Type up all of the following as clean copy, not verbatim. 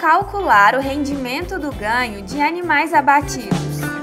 calcular o rendimento do ganho de animais abatidos?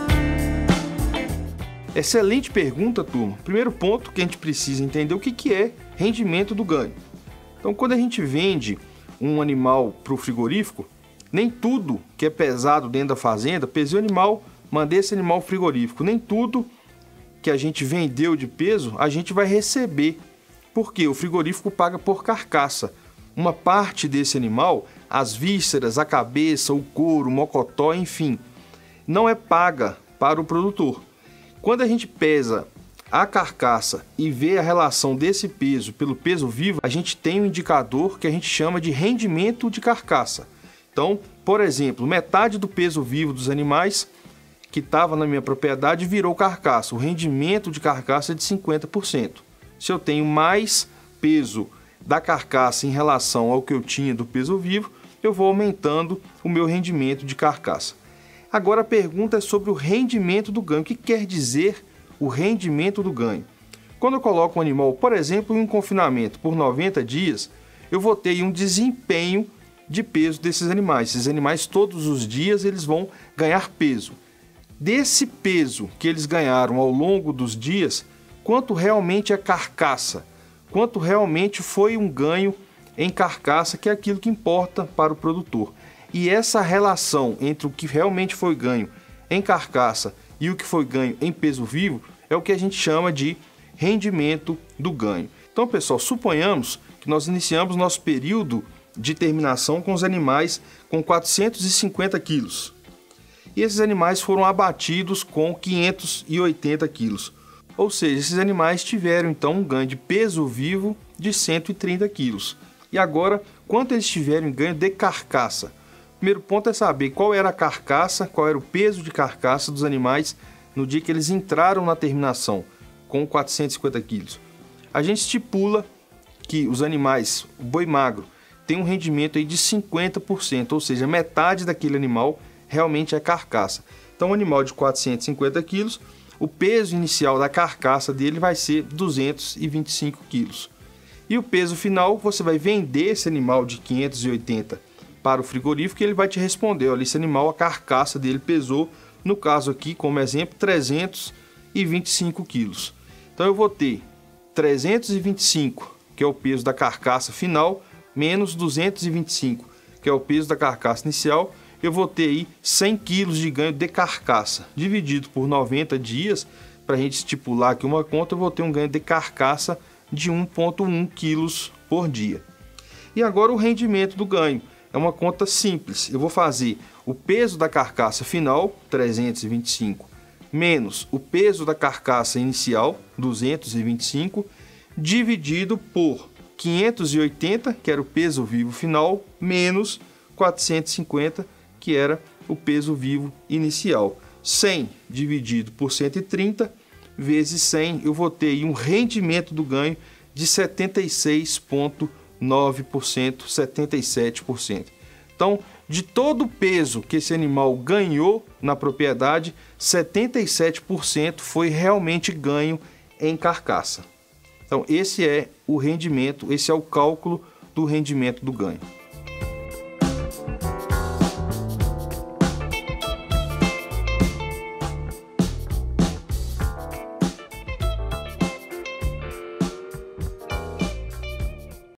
Excelente pergunta, turma. Primeiro ponto que a gente precisa entender o que é rendimento do ganho. Então, quando a gente vende um animal para o frigorífico, nem tudo que é pesado dentro da fazenda, pesei o animal, mandei esse animal ao frigorífico, nem tudo que a gente vendeu de peso, a gente vai receber. Porque o frigorífico paga por carcaça. Uma parte desse animal, as vísceras, a cabeça, o couro, o mocotó, enfim, não é paga para o produtor. Quando a gente pesa a carcaça e vê a relação desse peso pelo peso vivo, a gente tem um indicador que a gente chama de rendimento de carcaça. Então, por exemplo, metade do peso vivo dos animais que estava na minha propriedade virou carcaça. O rendimento de carcaça é de 50%. Se eu tenho mais peso da carcaça em relação ao que eu tinha do peso vivo, eu vou aumentando o meu rendimento de carcaça. Agora a pergunta é sobre o rendimento do ganho. O que quer dizer o rendimento do ganho? Quando eu coloco um animal, por exemplo, em confinamento por 90 dias, eu vou ter um desempenho de peso desses animais. Esses animais todos os dias eles vão ganhar peso. Desse peso que eles ganharam ao longo dos dias, quanto realmente é carcaça? Quanto realmente foi um ganho em carcaça, que é aquilo que importa para o produtor. E essa relação entre o que realmente foi ganho em carcaça e o que foi ganho em peso vivo é o que a gente chama de rendimento do ganho. Então, pessoal, suponhamos que nós iniciamos nosso período de terminação com os animais com 450 quilos. E esses animais foram abatidos com 580 quilos. Ou seja, esses animais tiveram então um ganho de peso vivo de 130 quilos. E agora, quanto eles tiveram em ganho de carcaça? O primeiro ponto é saber qual era a carcaça, qual era o peso de carcaça dos animais no dia que eles entraram na terminação, com 450 quilos. A gente estipula que os animais, o boi magro, tem um rendimento aí de 50%, ou seja, metade daquele animal realmente é carcaça. Então, um animal de 450 quilos, o peso inicial da carcaça dele vai ser 225 quilos. E o peso final, você vai vender esse animal de 580 para o frigorífico e ele vai te responder, olha, esse animal, a carcaça dele pesou, no caso aqui, como exemplo, 325 quilos. Então eu vou ter 325, que é o peso da carcaça final, menos 225, que é o peso da carcaça inicial, eu vou ter aí 100 quilos de ganho de carcaça. Dividido por 90 dias, para a gente estipular aqui uma conta, eu vou ter um ganho de carcaça de 1,1 quilos por dia. E agora o rendimento do ganho. É uma conta simples. Eu vou fazer o peso da carcaça final, 325, menos o peso da carcaça inicial, 225, dividido por 580, que era o peso vivo final, menos 450, que era o peso vivo inicial. 100 dividido por 130 vezes 100, eu vou ter aí um rendimento do ganho de 76,9%, 77%. Então, de todo o peso que esse animal ganhou na propriedade, 77% foi realmente ganho em carcaça. Então, esse é o rendimento, esse é o cálculo do rendimento do ganho.